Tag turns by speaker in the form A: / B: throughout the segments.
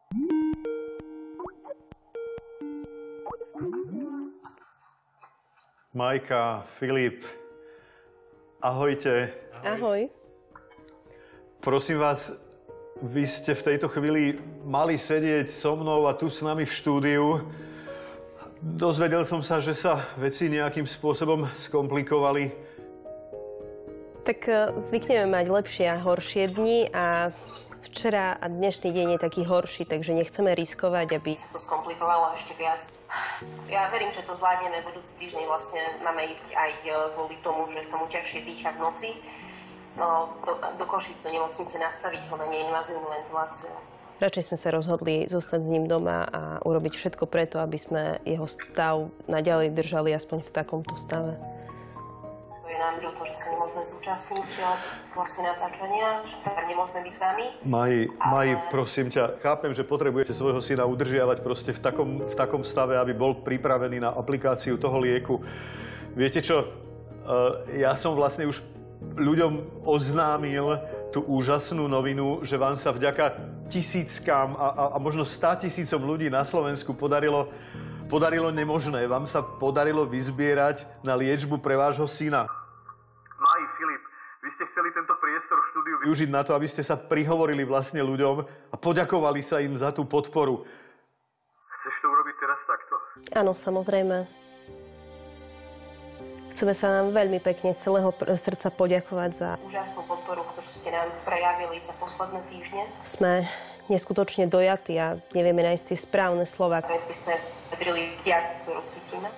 A: Majka, Filip, ahojte.
B: Ahoj.
A: Prosím vás, vy ste v tejto chvíli mali sedieť so mnou a tu s nami v štúdiu. Dozvedel som sa, že sa veci nejakým spôsobom skomplikovali.
B: Tak zvykneme mať lepšie a horšie dni a včera a dnešný deň je taký horší, takže nechceme riskovať, aby
C: sa to skomplikovalo ešte viac. Ja verím, že to zvládneme. Budúci týždeň vlastne máme ísť aj kvôli tomu, že sa mu ťažšie dýcha v noci. No, do Košíc, do nemocnice nastaviť ho na neinvazívnu ventiláciu.
B: Radšej sme sa rozhodli zostať s ním doma a urobiť všetko preto, aby sme jeho stav naďalej držali aspoň v takomto stave.
C: To je nám ľúto, že sa nemôžeme zúčastniť vlastne natáčania, že tam nemôžeme byť s vami.
A: Maji, prosím ťa, chápem, že potrebujete svojho syna udržiavať proste v takom stave, aby bol pripravený na aplikáciu toho lieku. Viete čo, ja som vlastne už ľuďom oznámil tú úžasnú novinu, že vám sa vďaka tisíckam a možno 100 000 ľudí na Slovensku podarilo nemožné. Vám sa podarilo vyzbierať na liečbu pre vášho syna. Maj, Filip, vy ste chceli tento priestor v štúdiu využiť na to, aby ste sa prihovorili vlastne ľuďom a poďakovali sa im za tú podporu. Chceš to urobiť teraz takto?
B: Áno, samozrejme. Chceme sa nám veľmi pekne z celého srdca poďakovať za
C: úžasnú podporu, ktorú ste nám prejavili za posledné týždne.
B: Sme neskutočne dojatí a nevieme nájsť tie správne slová.
C: By sme vedrili vďak, ktorú cítime.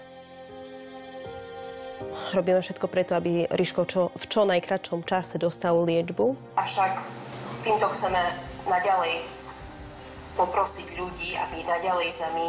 B: Robíme všetko preto, aby Ríško v čo najkratšom čase dostal liečbu.
C: Avšak týmto chceme naďalej poprosiť ľudí, aby naďalej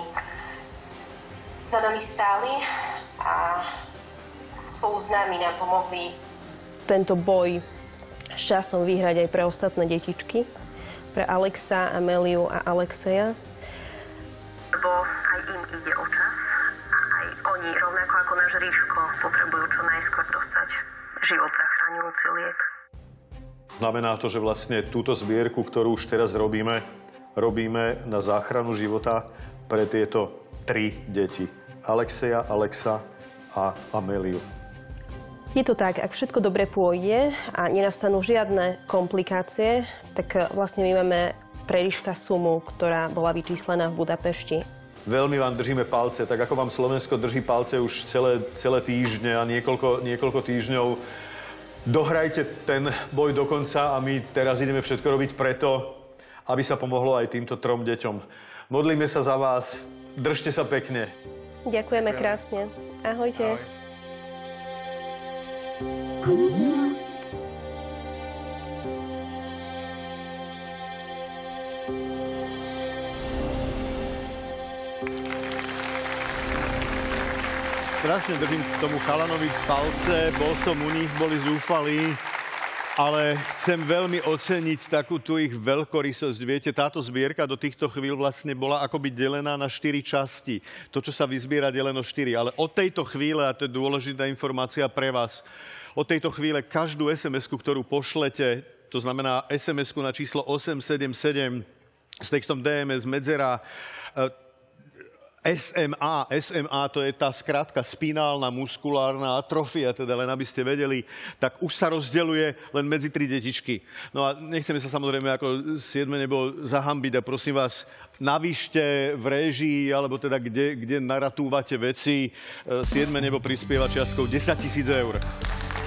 C: za nami stáli a spolu s nami nám pomohli
B: tento boj s časom vyhrať aj pre ostatné detičky, pre Alexa, Améliu a Alexeja.
D: Lebo aj im ide o čas a aj oni, rovnako ako náš Ríško, potrebujú čo najskôr dostať život zachraňujúci liek.
A: Znamená to, že vlastne túto zbierku, ktorú už teraz robíme na záchranu života pre tieto 3 deti. Alexeja, Alexa a Améliu.
B: Je to tak, ak všetko dobre pôjde a nenastanú žiadne komplikácie, tak vlastne my máme pre Ríška sumu, ktorá bola vyčíslená v Budapešti.
A: Veľmi vám držíme palce, tak ako vám Slovensko drží palce už celé týždne a niekoľko týždňov. Dohrajte ten boj do konca a my teraz ideme všetko robiť preto, aby sa pomohlo aj týmto 3 deťom. Modlíme sa za vás, držte sa pekne.
B: Ďakujeme krásne. Ahojte.
A: Ahoj.
E: Strašne držím tomu chalanovi palce, bol som u nich, boli zúfalí, ale chcem veľmi oceniť takú tú ich veľkorysosť. Viete, táto zbierka do týchto chvíľ vlastne bola akoby delená na 4 časti. To, čo sa vyzbiera, deleno 4. Ale od tejto chvíle, a to je dôležitá informácia pre vás, od tejto chvíle každú SMS-ku, ktorú pošlete, to znamená SMS-ku na číslo 877 s textom DMS medzera, SMA, to je tá skratka spinálna muskulárna atrofia, teda len aby ste vedeli, tak už sa rozdeľuje len medzi 3 detičky. No a nechceme sa samozrejme ako 7. nebo zahambiť a prosím vás, navýšte v réžii, alebo teda kde naratúvate veci, 7. nebo prispieva čiastkou 10 000 eur.